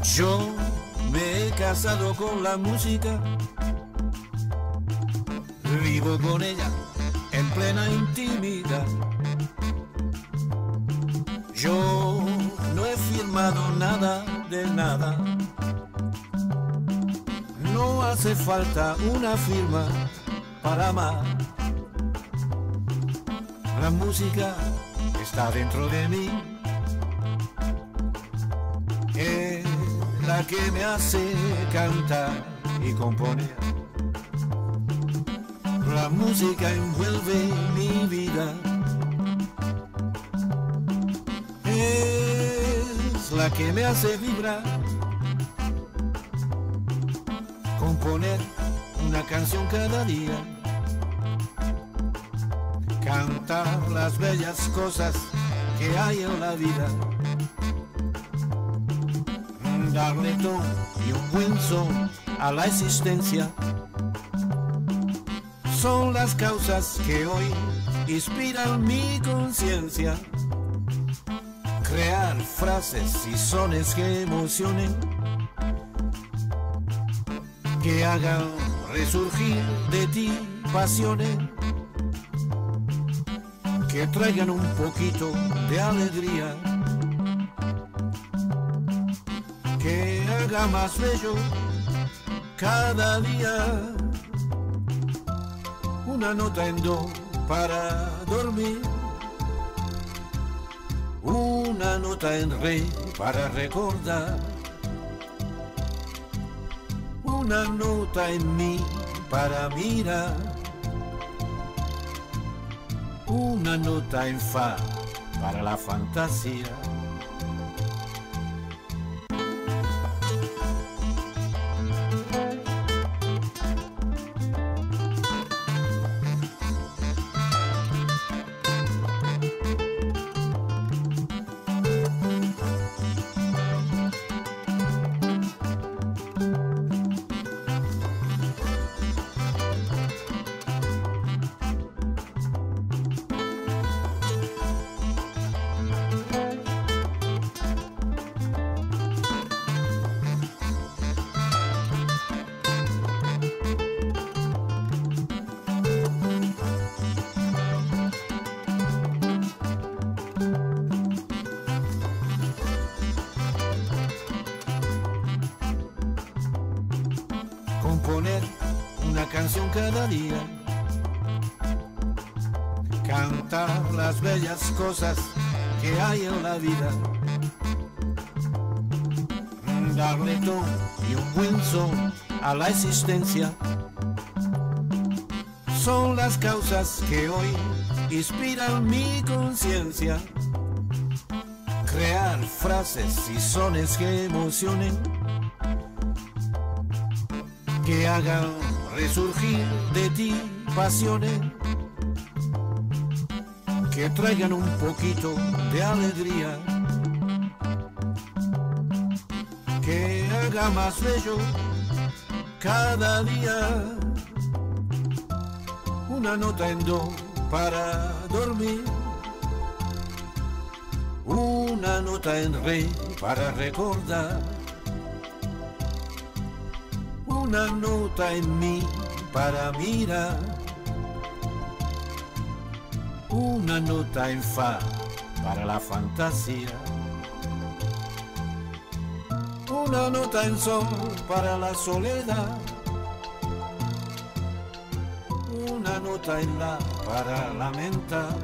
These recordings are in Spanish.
Yo me he casado con la música, vivo con ella en plena intimidad. Yo no he firmado nada de nada, no hace falta una firma para amar. La música está dentro de mí, es la que me hace cantar y componer. La música envuelve mi vida, es la que me hace vibrar. Componer una canción cada día, cantar las bellas cosas que hay en la vida, darle tono y un buen son a la existencia. Son las causas que hoy inspiran mi conciencia. Crear frases y sones que emocionen, que hagan resurgir de ti pasiones, que traigan un poquito de alegría, que haga más bello cada día. Una nota en do para dormir, una nota en re para recordar, una nota en mi para mirar, una nota en fa para la fantasía. Componer una canción cada día, cantar las bellas cosas que hay en la vida, darle tono y un buen son a la existencia. Son las causas que hoy inspiran mi conciencia. Crear frases y sones que emocionen, que hagan resurgir de ti pasiones, que traigan un poquito de alegría, que haga más bello cada día. Una nota en do para dormir, una nota en re para recordar, una nota en mi para mirar, una nota en fa para la fantasía, una nota en sol para la soledad, una nota en la para lamentar,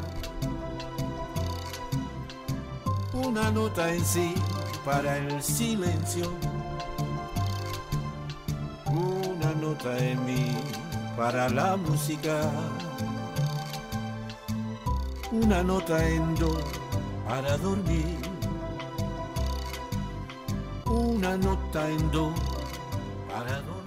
una nota en si para el silencio, una nota en mi para la música, una nota en do para dormir, una nota en do para dormir.